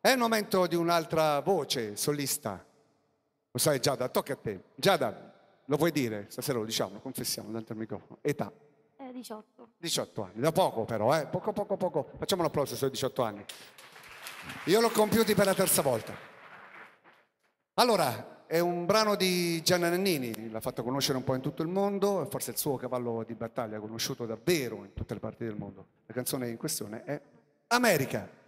È il momento di un'altra voce solista. Lo sai Giada, tocca a te. Giada, lo vuoi dire? Stasera lo diciamo, confessiamo davanti al microfono. Età? 18. 18 anni, da poco però, poco poco poco. Facciamo un applauso ai suoi 18 anni. Io l'ho compiuti per la terza volta. Allora, è un brano di Gianna Nannini, l'ha fatto conoscere un po' in tutto il mondo, forse il suo cavallo di battaglia conosciuto davvero in tutte le parti del mondo. La canzone in questione è America.